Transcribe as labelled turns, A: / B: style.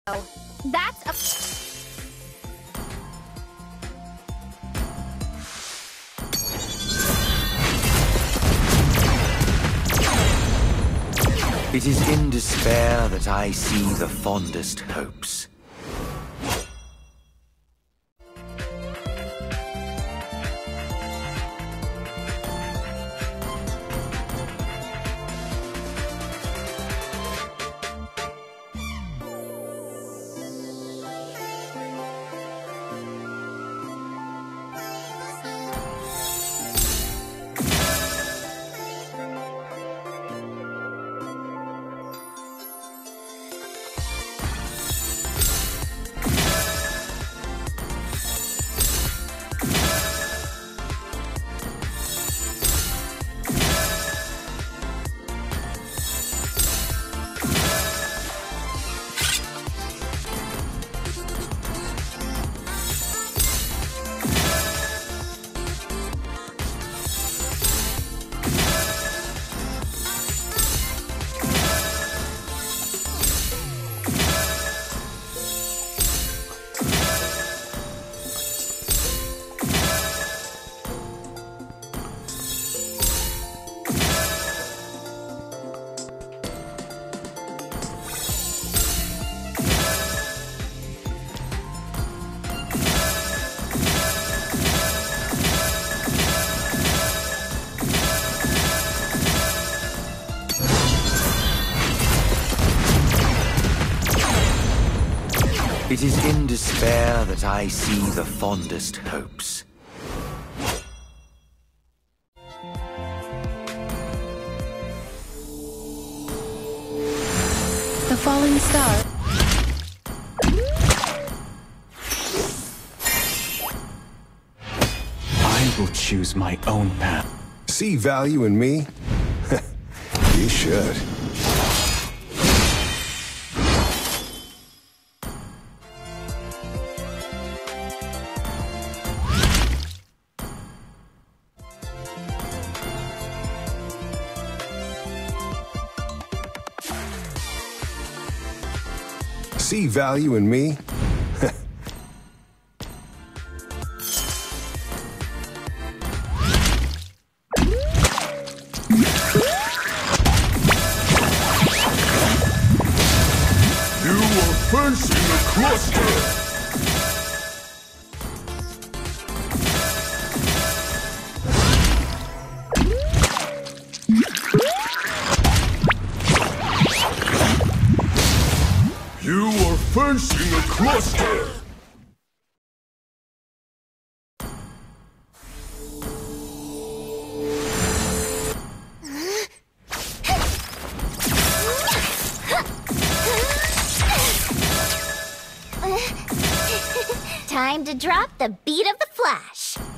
A: That's a...
B: It is in despair that I see the fondest hopes. It is in despair that I see the fondest hopes.
A: The falling star.
C: I will choose my own path.
D: See value in me? You should. See value in me?
E: You are facing a cluster! You are facing a cluster!
F: Time to drop the beat of the Flash.